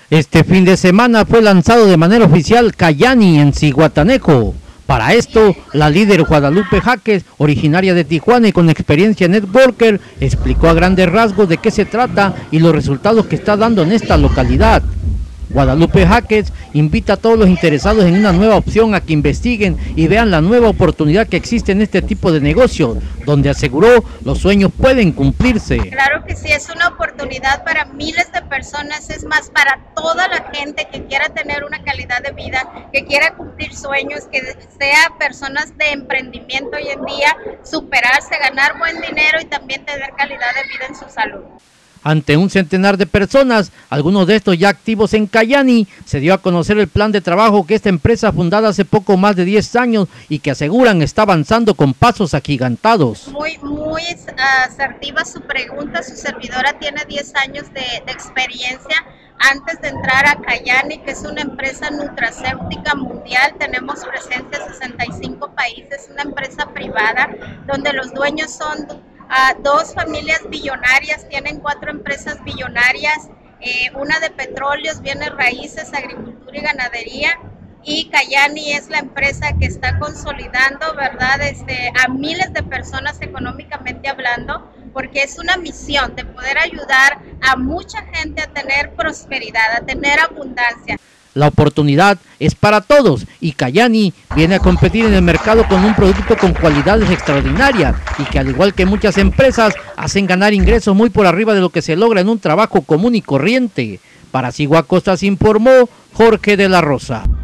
Este fin de semana fue lanzado de manera oficial Cayani en Zihuatanejo. Para esto, la líder Guadalupe Jaques, originaria de Tijuana y con experiencia en networker, explicó a grandes rasgos de qué se trata y los resultados que está dando en esta localidad. Guadalupe Jaques invita a todos los interesados en una nueva opción a que investiguen y vean la nueva oportunidad que existe en este tipo de negocio, donde aseguró los sueños pueden cumplirse. Claro que sí, es una oportunidad para miles de personas, es más, para toda la gente que quiera tener una calidad de vida, que quiera cumplir sueños, que sea personas de emprendimiento hoy en día, superarse, ganar buen dinero y también tener calidad de vida en su salud. Ante un centenar de personas, algunos de estos ya activos en Cayani, se dio a conocer el plan de trabajo que esta empresa fundada hace poco más de 10 años y que aseguran está avanzando con pasos agigantados. Muy asertiva su pregunta, su servidora tiene 10 años de experiencia. Antes de entrar a Cayani, que es una empresa nutracéutica mundial, tenemos presencia en 65 países, una empresa privada donde los dueños son dos familias billonarias, tienen 4 empresas billonarias, una de petróleos, bienes raíces, agricultura y ganadería, y Cayani es la empresa que está consolidando, ¿verdad?, a miles de personas económicamente hablando, porque es una misión de poder ayudar a mucha gente a tener prosperidad, a tener abundancia. La oportunidad es para todos y Cayani viene a competir en el mercado con un producto con cualidades extraordinarias y que, al igual que muchas empresas, hacen ganar ingresos muy por arriba de lo que se logra en un trabajo común y corriente. Para Sigua Costas informó Jorge de la Rosa.